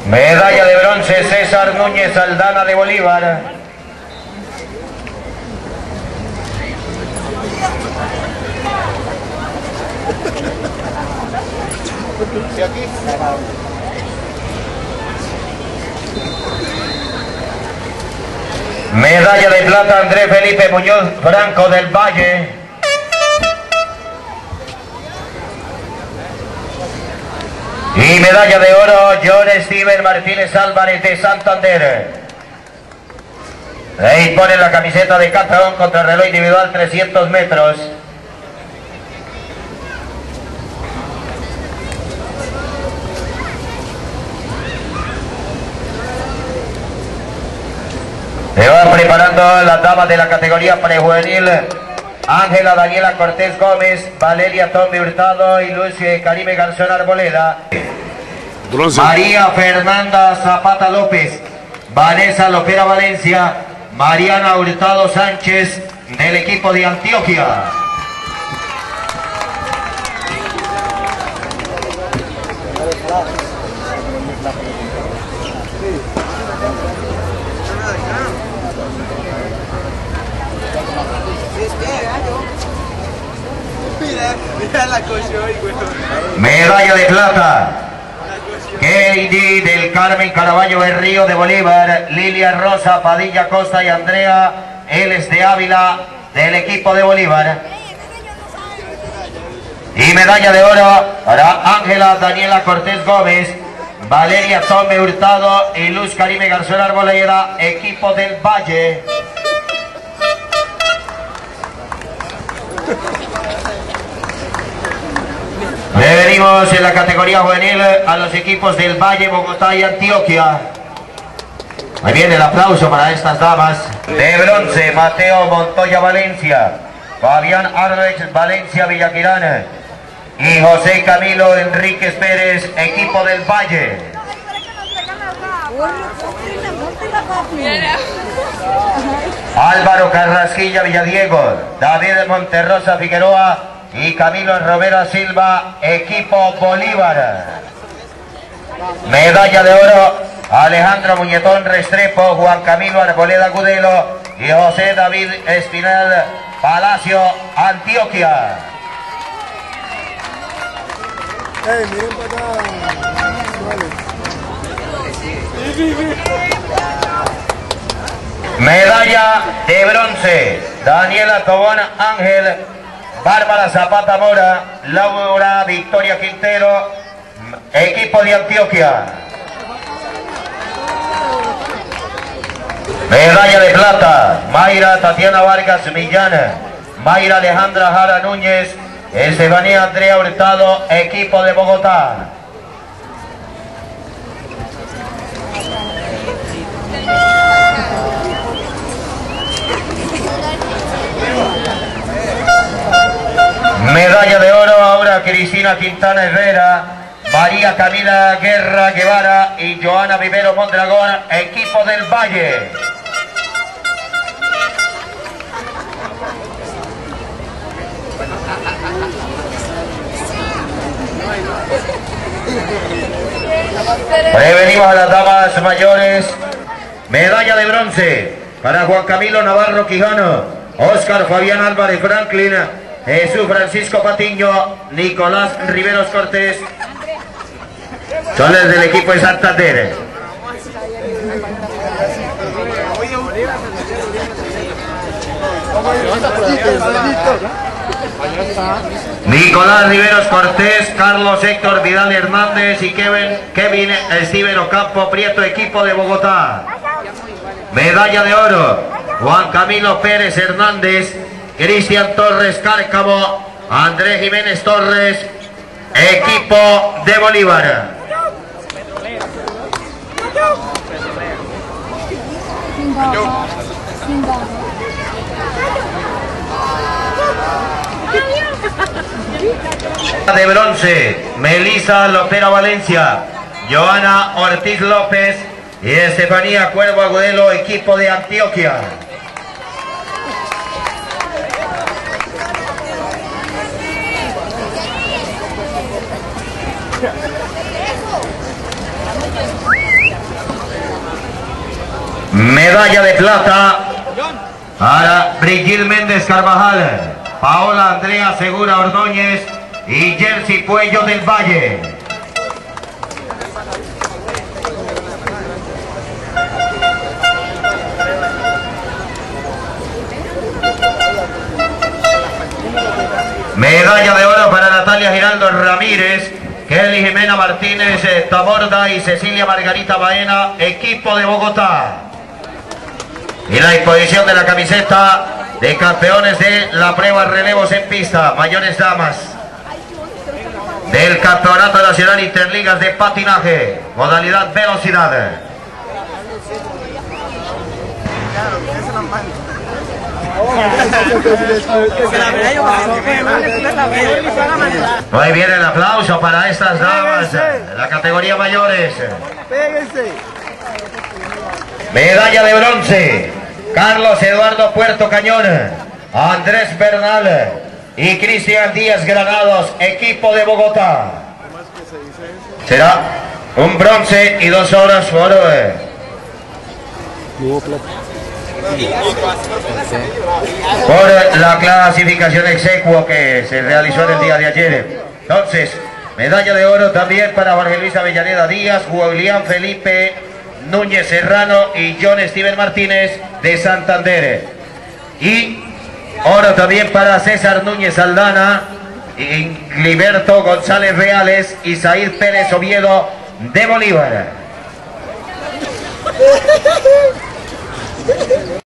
Medalla de bronce César Núñez Aldana de Bolívar. Medalla de plata Andrés Felipe Muñoz Franco del Valle. Y medalla de oro John Steven Martínez Álvarez de Santander. Ahí pone la camiseta de Catalón contra reloj individual 300 metros. Se van preparando las damas de la categoría prejuvenil. Ángela Daniela Cortés Gómez, Valeria Tommy Hurtado y Lucio Karime Garzón Arboleda. Bronce. María Fernanda Zapata López, Vanessa Lopera Valencia, Mariana Hurtado Sánchez del equipo de Antioquia. Medalla de plata Katie del Carmen Caraballo Berrío de Bolívar, Lilia Rosa Padilla Costa y Andrea Eles de Ávila del equipo de Bolívar. Y medalla de oro para Ángela Daniela Cortés Gómez, Valeria Tomé Hurtado y Luz Karime Garzón Arboleda, equipo del Valle. Venimos en la categoría juvenil a los equipos del Valle, Bogotá y Antioquia. Ahí viene el aplauso para estas damas. De bronce, Mateo Montoya Valencia, Fabián Arbex Valencia Villaquirán y José Camilo Enríquez Pérez, equipo del Valle. Álvaro Carrasquilla Villadiego, David Monterrosa Figueroa y Camilo Romero Silva, equipo Bolívar. Medalla de oro Alejandro Muñetón Restrepo, Juan Camilo Arboleda Gudelo y José David Espinal Palacio, Antioquia. Miren para acá. Medalla de bronce Daniela Tobón Ángel, Bárbara Zapata Mora, Laura Victoria Quintero, equipo de Antioquia. Medalla de plata Mayra Tatiana Vargas Millán, Mayra Alejandra Jara Núñez, Estefanía Andrea Hurtado, equipo de Bogotá. Medalla de oro ahora Cristina Quintana Herrera, María Camila Guerra Guevara y Joana Vivero Mondragón, equipo del Valle. Prevenimos a las damas mayores. Medalla de bronce para Juan Camilo Navarro Quijano, Óscar Fabián Álvarez Franklin, Jesús Francisco Patiño, Nicolás Riveros Cortés, son los del equipo de Santander. Nicolás Riveros Cortés, Carlos Héctor Vidal Hernández y Kevin Steven Ocampo Prieto, equipo de Bogotá. Medalla de oro Juan Camilo Pérez Hernández, Cristian Torres Cárcamo, Andrés Jiménez Torres, equipo de Bolívar. De bronce Melisa Lopera Valencia, Joana Ortiz López y Estefanía Cuervo Agudelo, equipo de Antioquia. Medalla de plata para Brigitte Méndez Carvajal, Paola Andrea Segura Ordóñez y Jersey Puello del Valle. Medalla de oro para Natalia Giraldo Ramírez, Kelly Jimena Martínez Taborda y Cecilia Margarita Baena, equipo de Bogotá. Y la disposición de la camiseta de campeones de la prueba relevos en pista, mayores damas, del Campeonato Nacional Interligas de Patinaje, modalidad velocidad. Muy bien, el aplauso para estas damas de la categoría mayores. Medalla de bronce, Carlos Eduardo Puerto Cañón, Andrés Bernal y Cristian Díaz Granados, equipo de Bogotá. Será un bronce y 2 horas por la clasificación exequo que se realizó en el día de ayer. Entonces, medalla de oro también para Jorge Luis Avellaneda Díaz, Julián Felipe Núñez Serrano y John Steven Martínez de Santander. Y oro también para César Núñez Aldana, Liberto González Reales y Said Pérez Oviedo de Bolívar.